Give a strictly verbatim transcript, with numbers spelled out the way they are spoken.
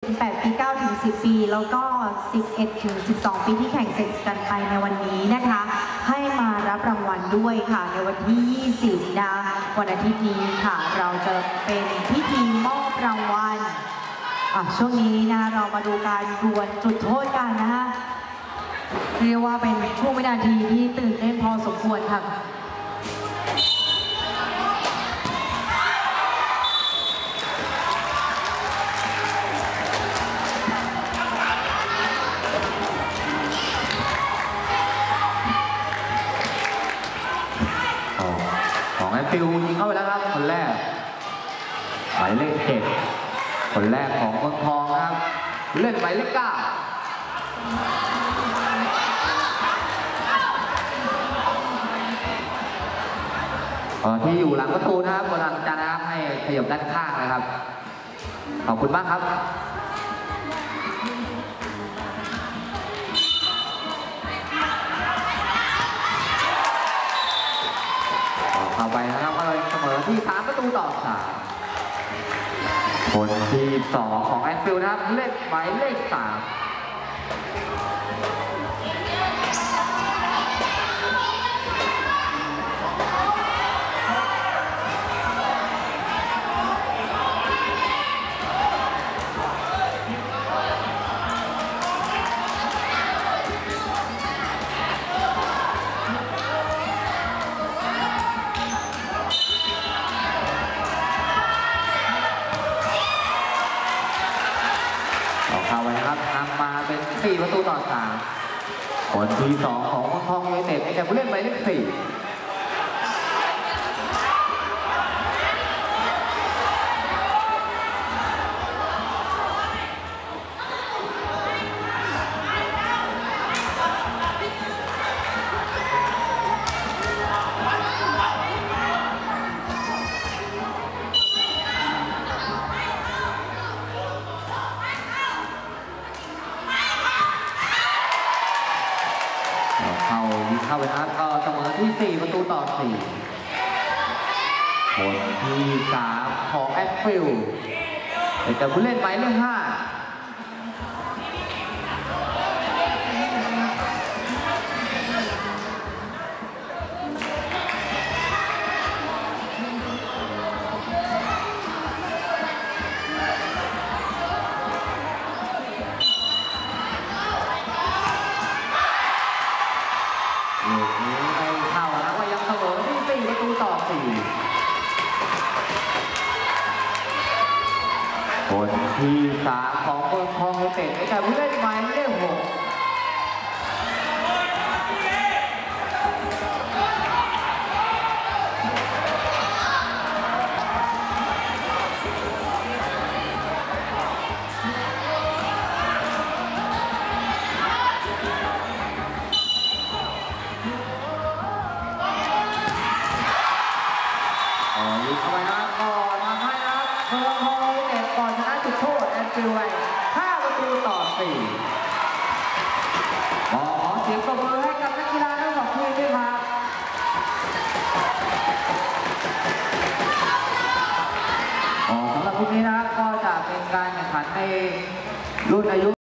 ถึงแปด ปี เก้า ถึง สิบ ปีแล้วก็ สิบเอ็ด ถึง สิบสอง ปีที่แข่งเสร็จกันไปในวันนี้นะคะให้มารับรางวัลด้วยค่ะในวันที่ยี่สิบนะวันอาทิตย์นี้ค่ะเราจะเป็นพิธีมอบรางวัลอ่ะช่วงนี้นะเรามาดูการดวลจุดโทษกันนะคะเรียกว่าเป็นช่วงวินาทีที่ตื่นเต้นพอสมควรค่ะของแอนฟิลยิงเข้าไปแล้วครับคนแรกหมายเลขเจ็ดคนแรกของเมืองทองครับเล่นหมายเลขเก้าที่อยู่หลังประตูนะครับบนหลังจานนะครับให้ขยับด้านข้างนะครับขอบคุณมากครับเข้าไปนะครับก็เลยเสมอที่สามประตูต่อสามคนที่สองของแอนฟิลด์นะครับเล่นหมายเลขสามเข้าไปนะครับนำมาเป็นสี่ประตูต่อสามคนที่สองของเมืองทองยูไนเต็ดแต่ผู้เล่นหมายเลขสี่เข้ายิงเข้าไปนะครับก็เสมอที่สี่ประตูต่อสี่คนที่สามของแอตฟิลด์แต่ผู้เล่นหมายเลขห้าลูกนี้ไม่เข้าแล้วก็ยังเสมอที่สี่ประตูต่อสี่คนที่สามของเมืองทองยูไนเต็ดแต่ผู้เล่นหมายเลขหกยิงเข้าไปนะครับก่อนทำให้นะครับเมืองทองยูไนเต็ดก่อนชนะจุดโทษแอนฟิลด์ไว้ห้าประตูต่อสี่ขอเสียงปรบมือให้กับนักกีฬาทั้งสองทีมด้วยครับสำหรับพรุ่งนี้นะครับก็จะเป็นการแข่งขันในรุ่นอายุ